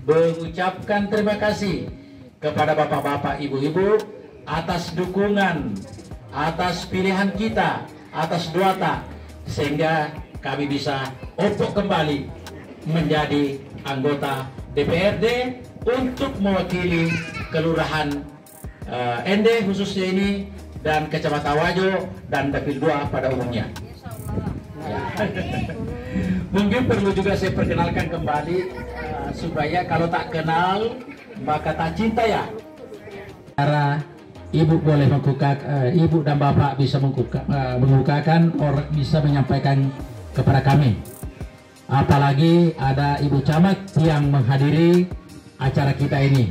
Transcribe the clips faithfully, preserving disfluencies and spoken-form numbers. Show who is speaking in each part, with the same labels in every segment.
Speaker 1: mengucapkan terima kasih kepada bapak-bapak, ibu-ibu atas dukungan, atas pilihan kita, atas doa, sehingga kami bisa opok kembali menjadi anggota D P R D untuk mewakili Kelurahan uh, Ende khususnya ini dan Kecamatan Wajo dan Dapil dua pada umumnya. Ya. Mungkin perlu juga saya perkenalkan kembali uh, supaya kalau tak kenal maka tak cinta ya. Cara ibu boleh mengukak, uh, ibu dan bapak bisa mengukak, uh, mengukakan orang bisa menyampaikan kepada kami. Apalagi ada Ibu Camat yang menghadiri acara kita ini.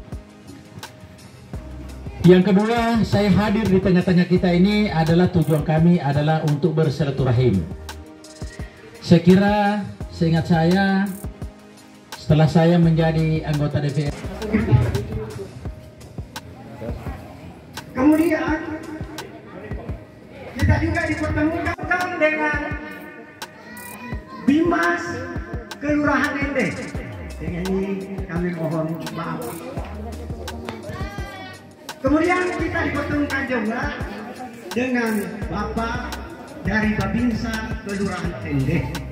Speaker 1: Yang kedua, saya hadir di tengah-tengah kita ini adalah tujuan kami adalah untuk bersilaturahim. Saya kira, seingat saya, setelah saya menjadi anggota D P R.
Speaker 2: Kemudian kita juga dipertemukan dengan Bimas Kelurahan Ende. Dengan ini kami mohon maaf. Kemudian kita dipertemukan juga dengan Bapak dari Babinsa Kelurahan Ende.